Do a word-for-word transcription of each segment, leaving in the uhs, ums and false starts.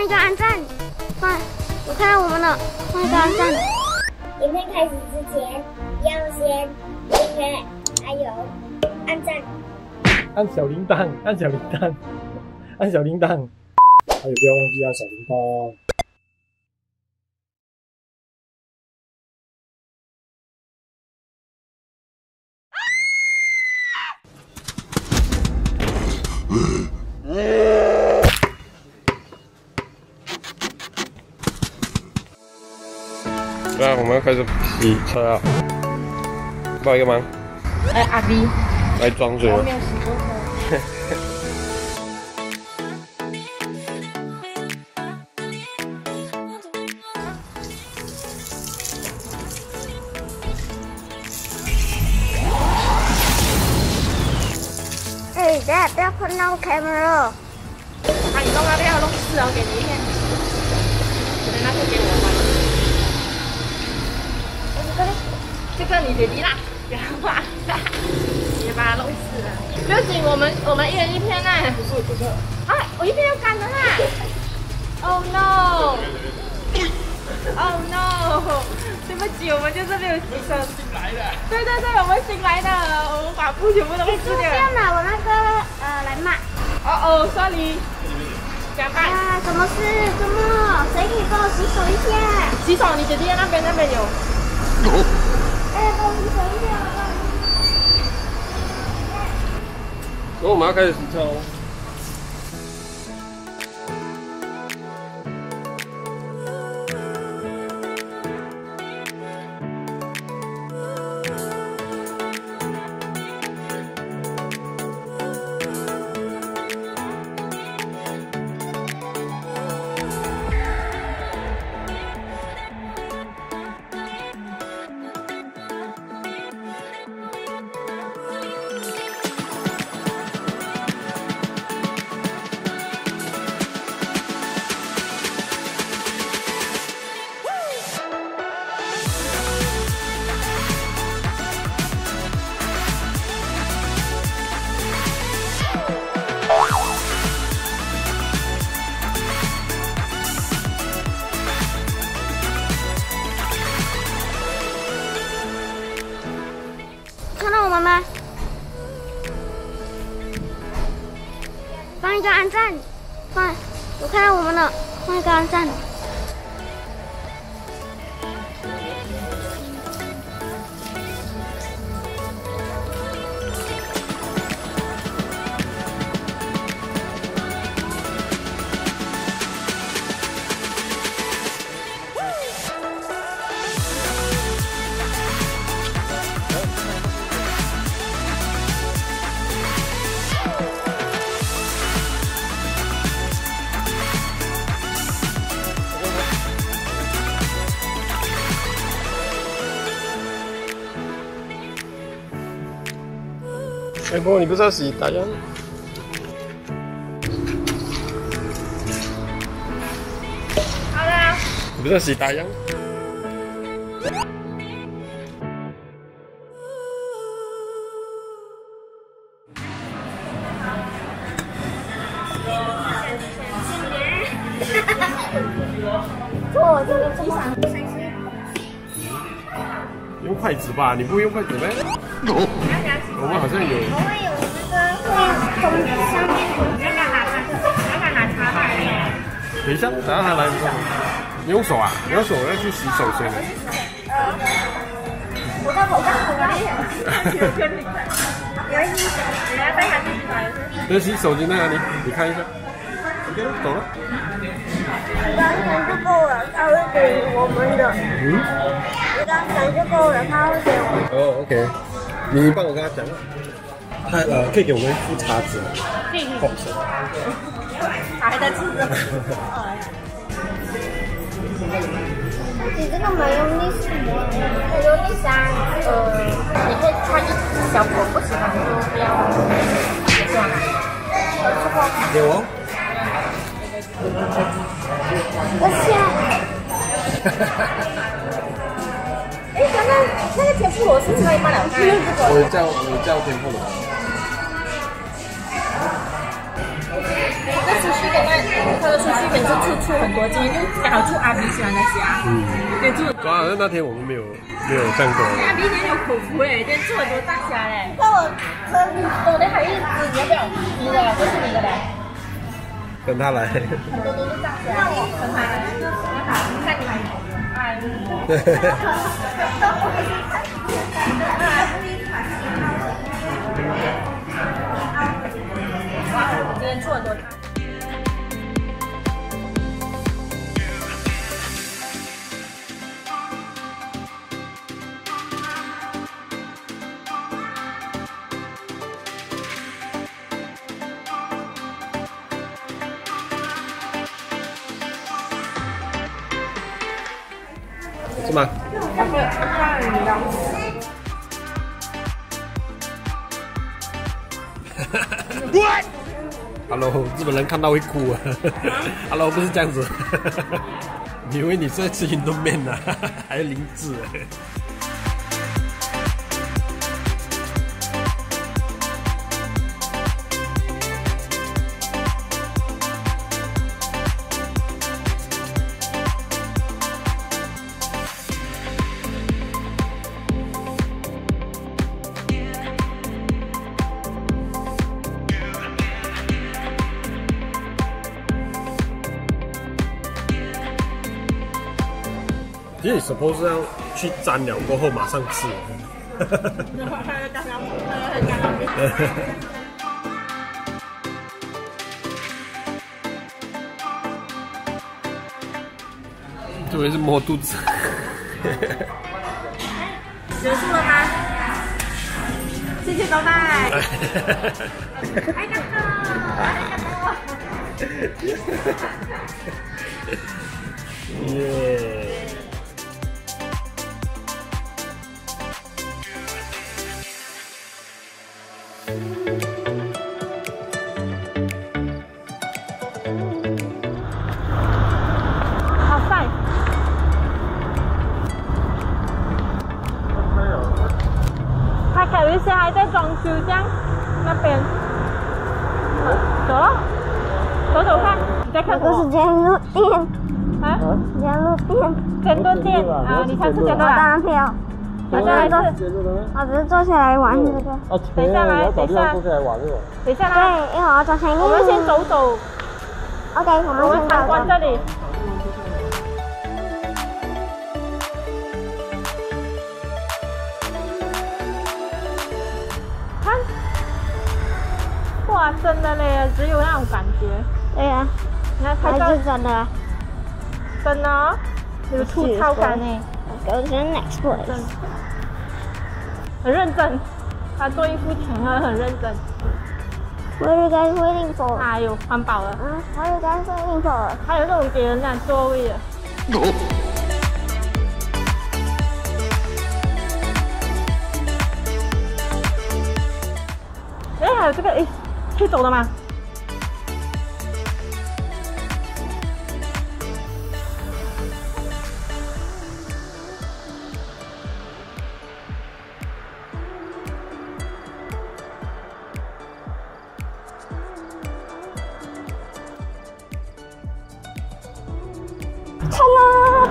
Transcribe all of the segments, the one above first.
一个按赞，快，有看到我们了，放一个按赞。 影片开始之前，要先订阅，还有按赞， 按小铃铛，按小铃铛，按小铃铛，还有不要忘记按小铃铛。 那我们要开始洗车啊！帮一个忙。 哎，阿 B， 来装水。 我没有洗过车。 哎，等下不要碰到 camera。 啊，你弄那边要弄四哦，给你一片。可能那就给我吧。 这个你姐弟啦，不要怕，别把它弄死了。不要紧，我们我们一人一片呢。不是不是。啊，我一片要干的啦。Oh no！ Oh no！ 对不起，我们就是没有洗手。新来的。对对对，我们新来的，我们把布全部都撕掉。 这样的，我那个呃来骂。 哦哦 ，sorry。怎么办？ 啊，什么事？怎么？谁可以帮我洗手一下？ 洗手，你姐弟那边那边有。 哎，帮我洗手一下。 所以我们要开始洗车哦。 看到我们吗？放一个按赞，快，有看到我们了，放一个按赞。 哎，不过你不是要洗打烊？ 好的。 你不是要洗打烊？ 做这个机场。 用筷子吧？你不会用筷子吗？我们好像有。 我们有那个会从上面从那个拿拿那个拿茶袋的。 等一下，等下他来的时候，你用手啊？你用手要去洗手先。 呃，我在我在我那里。有一洗手，你要带他去洗手。 那洗手巾在哪里？你看一下。OK， 走了。 两层就够了，他会给我们的。 嗯。 两层就够了，他会给我们。 哦 ，OK。你帮我跟他讲。他呃，可以给我们副叉子。 可以。 放手。 还在吃着。 你这个没有历史吗？有历史啊。 呃，你可以穿一小果，不喜欢就不要。不喜欢吗？ 给我。 我下。 哎，刚刚那个天妇罗是可以卖两袋。 我叫我叫天妇罗。 那出去的那，它的出去点是粗粗的很多间，就刚好住阿 B 喜欢的家。嗯，对，住。 主要那天我们没有没有这样多。 阿 B 今天有口福哎，今天住很多大虾嘞。 那我真我的还有一只，你要不要？你的，这是你的嘞。 跟他来。 很多都是大虾。那我跟他来，好，看你买。哎。哇，我今天住很多大。 是吗？Hello， 日本人看到会哭啊 ！Hello， 不是这样子，你以为你是在吃云吞面呢？还有灵芝。其实你 suppose 要去沾了过后马上吃。特别是摸肚子。 结束了吗？谢谢招待。哎呀哥，哎呀哥。 耶。 好晒。它有一些还在装修，这样那边。走了，走走看，你在看什么？ 这是间路店。 啊？ 间路店。 间路店啊，你想吃间路啊？ 当然没有。我再来一次。 我只是坐下来玩这个。 哦， 等一下来，等一下。 坐下来玩这个。 等一下来。 对，一会儿坐前面。 我们先走走。 OK， 我们我们参观这里。看，哇，真的嘞，只有那种感觉。 对呀、啊， 你看拍照还是真的。 真的、哦，有粗糙感呢。 Go to the next place。 很认真，他做一副前很很认真。 What are you guys waiting for？ 哎呦，环保了。 嗯 ，What are you guys waiting for？ 还有那种给人家座位的。哎，还有这个，哎，可以走的吗？ 看啦！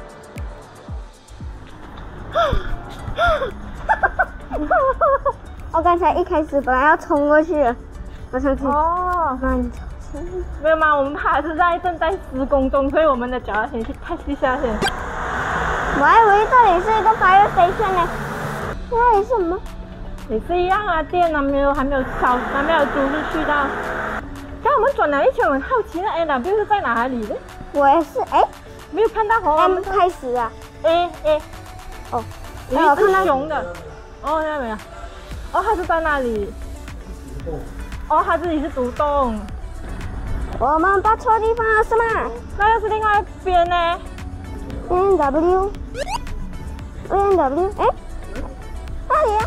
我刚才一开始本来要冲过去的，我上去。 哦， 那你没有吗？我们还是在正在施工中，所以我们的脚要先去看一下先。 我还以为这里是一个 fire station 呢，那里是什么？ 也是一样啊，店啊没有还没有敲，还没有租出去到。刚我们转了一圈，我很好奇那 A W 是在哪里的？ 我也是，哎， 没有看到红 M 开始啊 A A， 哦， 有一只熊的，哦，看到没有？哦，它是在那里。哦，它这里是独栋。 我们把错地方了是吗？ 那要是另外一边呢 ？A N W A N W， 哎，那里啊？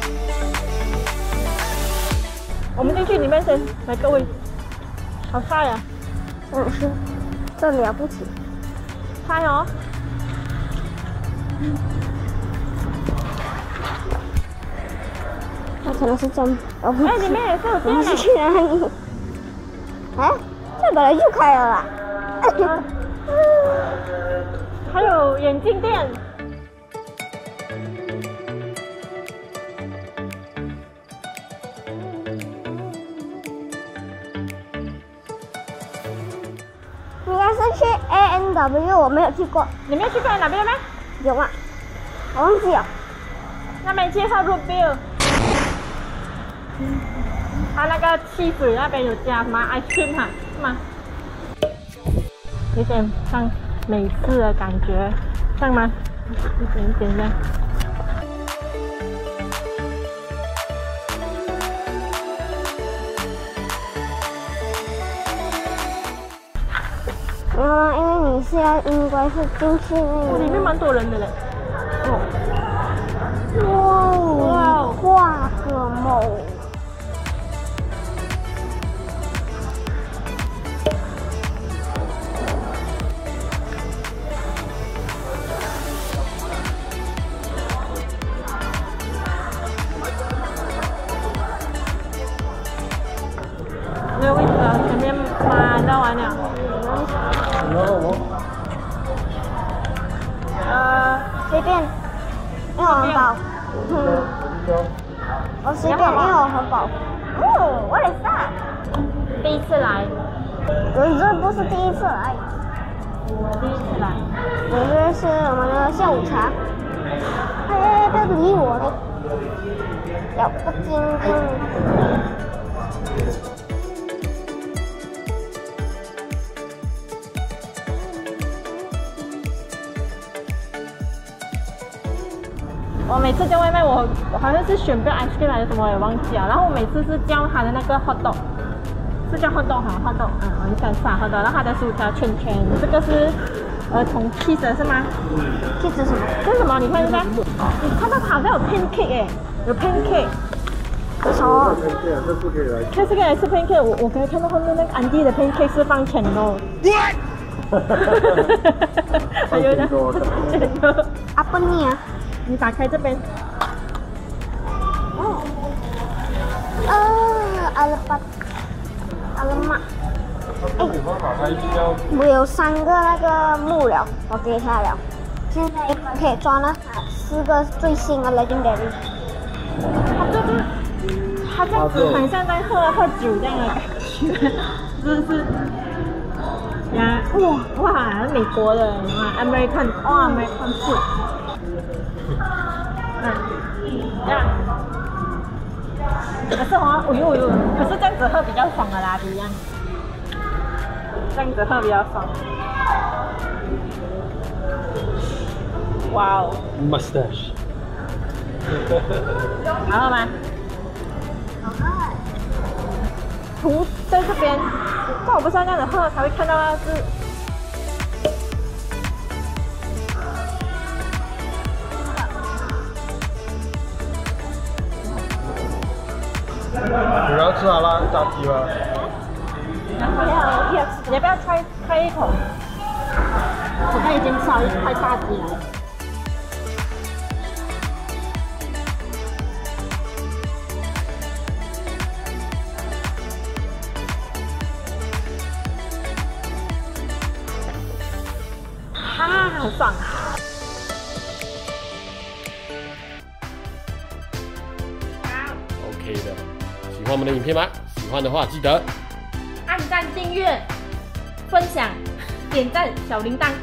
我们进去里面先，来各位，好晒啊！ 嗯，是，这了不起， 晒哦。 那可能是真了不起。 哎，里面也是有我店呢。 们是去哪里？哎，这本来就开了啦。 还有眼镜店。 应该是去 A N W， 我没有去过。 你没有去过哪边吗？ 有啊，我忘记了。 那边介绍 root beer。它那个汽水那边有加什么 ice cream 哈，是吗？有点像美式的感觉，像吗？一点点的。 嗯，因为你现在应该是进去那个。 里面蛮多人的嘞。 哦。哇，画个梦。 这个位置前面马到完了。 然后我， 呃，随便，因为我很饱。嗯，我随便，因为我很饱。哦，what is that？ 第一次来， 我这不是第一次来， 第一次来。 我这是我们的下午茶。哎，不要理我嘞！要不精精。 我每次叫外卖，我我好像是选不 ice cream 还是什么，我也忘记了。然后我每次是叫他的那个 hot dog， 是叫 hot dog 哈 hot dog， 嗯，我很喜欢吃 hot dog。然后他的薯条圈圈，这个是儿童 cheese 的是吗？ cheese 什么？ 这是什么？你看一下，你看到它好像有 pancake 哎，有 pancake。 什么？ 这不可以来。 看这个来吃 pancake， 我我刚才看到后面那个安迪的 pancake 是放钱肉。还有呢，钱肉。 阿不尼啊。 你打开这边。 哦。呃，阿拉巴，阿拉妈。哎，我有三个那个木了，我给他了。现在可以装了四个最新的 Legendary。 它这个，它这样子很像在喝喝酒这样的感觉，是不是？呀，哇哇，美国的啊 ，American， 哦 ，American food。嗯，这样。可是哦，哎呦呦，可是这样子喝比较爽的啦，不一样。这样子喝比较爽。哇哦 ，mustache。 好喝吗？ 好喝。 图在这边，但我不是要这样子喝才会看到它是。 你要吃好啦，炸鸡吗？ 不要，要你要不要开开一口？我看已经烧一块炸鸡了。啊，很爽。 OK 的，喜欢我们的影片吗？喜欢的话记得按赞、订阅、分享、点赞、小铃铛。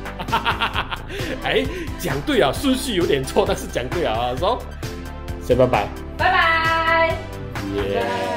哎，讲对了，顺序有点错，但是讲对了啊，说，先拜拜， 拜拜。 耶。